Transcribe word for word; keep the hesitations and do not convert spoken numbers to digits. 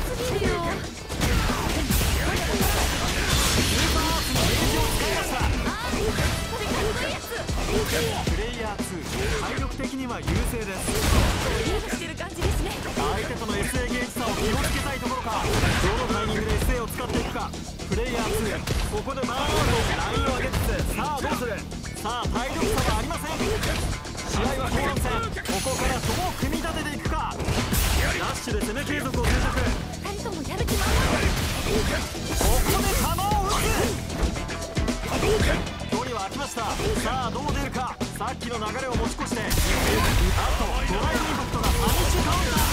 すぎるよ。 プレイヤーツー、体力的には優勢です。 リードしてる感じですね。 相手との エスエー ゲージ差を気をつけたいところか。どのタイミングで エスエー を使っていくか。プレイヤーツー、ここでバーンとラインを上げつつ、さあどうする。さあ体力差はありません。試合は後半戦、ここからどう組み立てていくか。ダッシュで攻め継続を選択。 ふたりともやる気満々。 ここで球を打つ。距離は空きました。さあどう出るか。さっきの流れを持ち越して、あとドライブインパクトがパニッシュカウンター。